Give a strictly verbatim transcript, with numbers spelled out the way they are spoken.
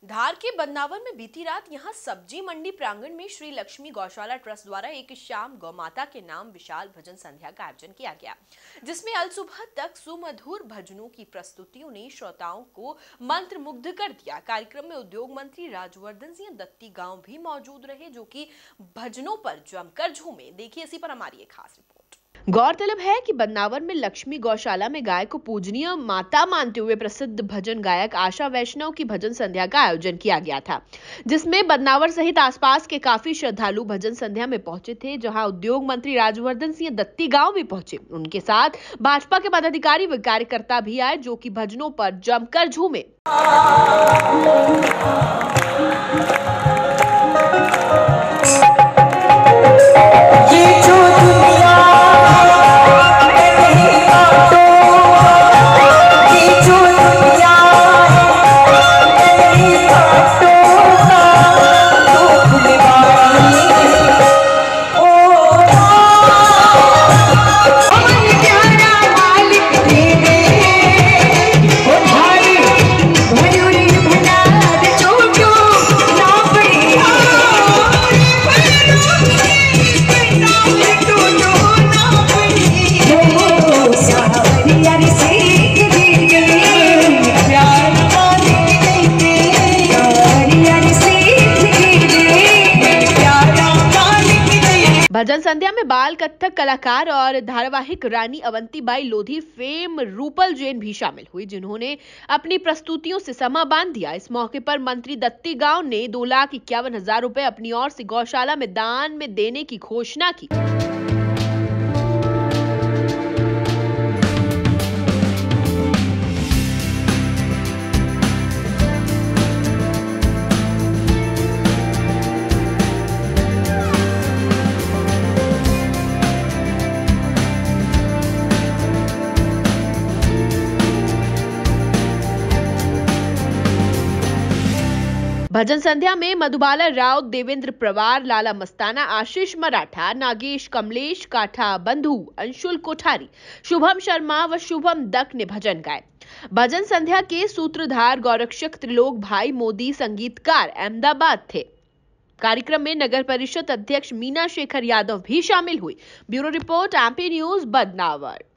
धार के बदनावर में बीती रात यहां सब्जी मंडी प्रांगण में श्री लक्ष्मी गौशाला ट्रस्ट द्वारा एक शाम गौमाता के नाम विशाल भजन संध्या का आयोजन किया गया, जिसमें अल सुबह तक सुमधुर भजनों की प्रस्तुतियों ने श्रोताओं को मंत्रमुग्ध कर दिया। कार्यक्रम में उद्योग मंत्री राजवर्धन सिंह दत्ती गांव भी मौजूद रहे, जो कि भजनों पर जमकर झूमे। देखिए इसी पर हमारी एक खास रिपोर्ट। गौरतलब है कि बदनावर में लक्ष्मी गौशाला में गाय को पूजनीय माता मानते हुए प्रसिद्ध भजन गायक आशा वैष्णव की भजन संध्या का आयोजन किया गया था, जिसमें बदनावर सहित आसपास के काफी श्रद्धालु भजन संध्या में पहुंचे थे, जहां उद्योग मंत्री राजवर्धन सिंह दत्ती गांव भी पहुंचे। उनके साथ भाजपा के पदाधिकारी व कार्यकर्ता भी आए, जो कि भजनों पर जमकर झूमे। भजन संध्या में बाल कथक कलाकार और धारावाहिक रानी अवंतीबाई लोधी फेम रूपल जैन भी शामिल हुई, जिन्होंने अपनी प्रस्तुतियों से समा बांध दिया। इस मौके पर मंत्री दत्ती गांव ने दो लाख इक्यावन हजार रुपए अपनी ओर से गौशाला में दान में देने की घोषणा की। भजन संध्या में मधुबाला राव, देवेंद्र प्रवार, लाला मस्ताना, आशीष मराठा, नागेश कमलेश काठा, बंधु अंशुल कोठारी, शुभम शर्मा व शुभम दत्त ने भजन गाए। भजन संध्या के सूत्रधार गौरक्षक त्रिलोक भाई मोदी संगीतकार अहमदाबाद थे। कार्यक्रम में नगर परिषद अध्यक्ष मीना शेखर यादव भी शामिल हुई। Bureau report MP news Badnawar.